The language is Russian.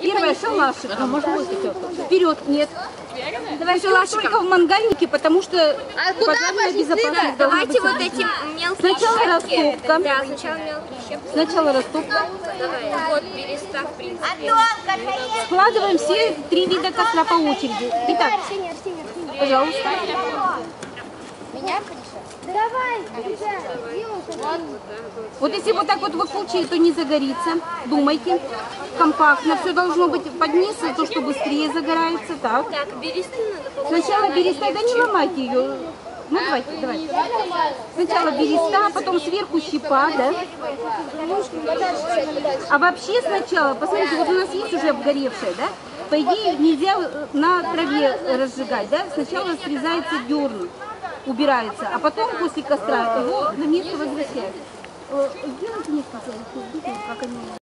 Первое шалашиком. Вперед, нет. Давай шалашик только в мангальнике, потому что пожарная безопасность. Давайте вот эти мелкие сначала щепки. растопка. Да, сначала мелкие щепки. Сначала растопка. Давай. Вот береста, в принципе. Складываем все 3 вида костра по очереди. Итак, пожалуйста. Давай, Вот если вот так вот выкручивать, то не загорится. Думайте. Компактно. Все должно быть под низ, то, что быстрее загорается. Так. Так, бересты надо положить. Сначала береста, да не ломайте ее. Ну давайте. Сначала береста, потом сверху щепа, да? А вообще сначала, посмотрите, вот у нас есть уже обгоревшая, да? По идее нельзя на траве разжигать, да? Сначала срезается дерн, убирается, а потом после костра его на место возвращают. Сделайте несколько, как они...